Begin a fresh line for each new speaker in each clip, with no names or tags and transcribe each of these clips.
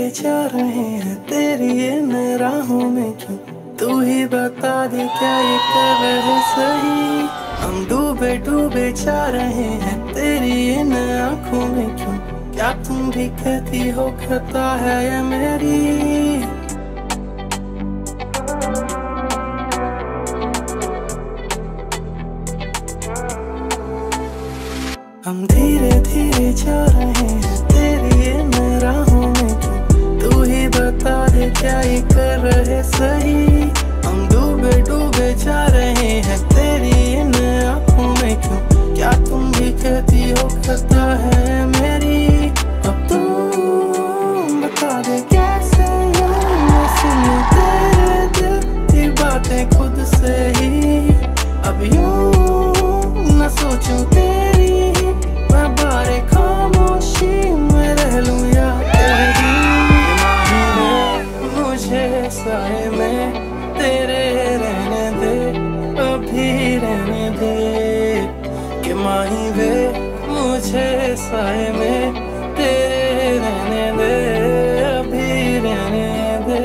धीरे जा रहे हैं तेरी इन राहों में क्यों? तू ही बता दे क्या ये कर रहे सही? हम डूबे डूबे जा रहे हैं तेरी इन आँखों में क्यों? क्या तुम भी कहती हो खता है ये मेरी? हम धीरे धीरे जा रहे हैं तेरी इन राहों में क्यों? तू ही बता दे क्या ये कर रहे सही? हम डूबे डूबे जा रहे हैं तेरी इन आँखों में क्यों? क्या तुम भी कहती हो खता है मेरी? अब तुम बता दे कैसे मैं सुनूं तेरे दिल की बातें खुद से ही? अब यूं न सोचूं तेरी मैं बारे खामोशी में रह लूं या तेरी? मुझे साए में तेरे रहने दे, अभी रहने दे कि माही वे। मुझे साए में तेरे रहने दे, अभी रहने दे।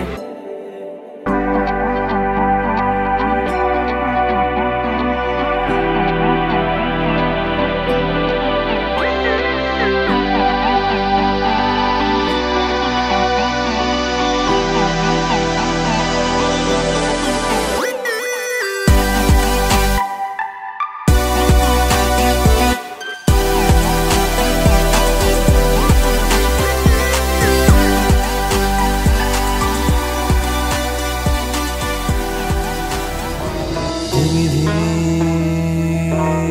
धीमी धीमी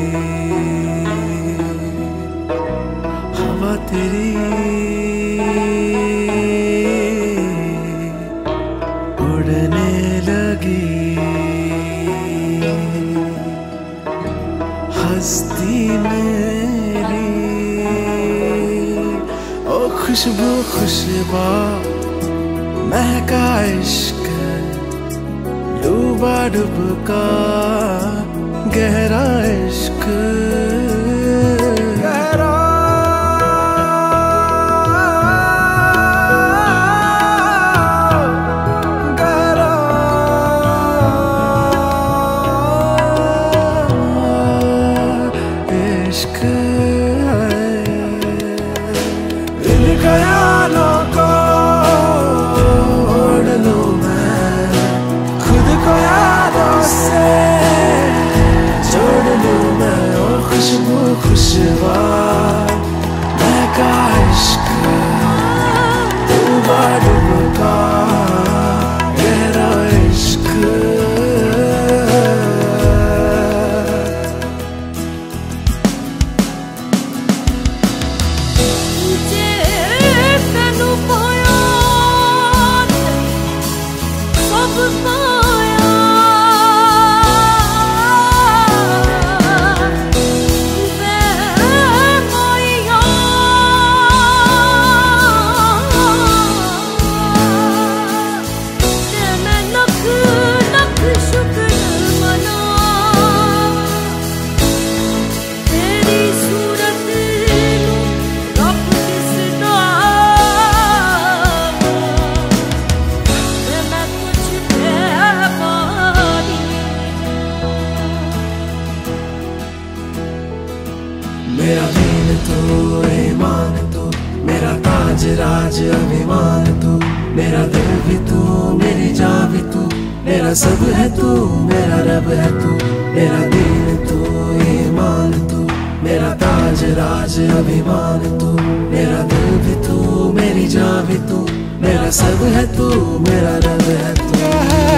हवा तेरी उड़ने लगी, हस्ती मेरी ओ खुशबू खुशबा महका इश्क डूबा डुबका गहरा इश्क गहरा गहरा इश्क है। दिल ख्यालों को ओढ़ लूं मैं, खुद को यादों से जोड़ लूं मैं। ओ खुशबू खुशबा महका इश्क डूबा डुबका गहरा इश्क। मेरा दीन तू ईमान तू, मेरा ताज राज अभिमान तू, मेरा दिल भी तू मेरी जान भी तू, मेरा सब है तू मेरा रब है तू। मेरा दीन तू ईमान तू, मेरा ताज राज अभिमान तू, मेरा दिल भी तू मेरी जान भी तू, मेरा सब है तू मेरा रब है तू।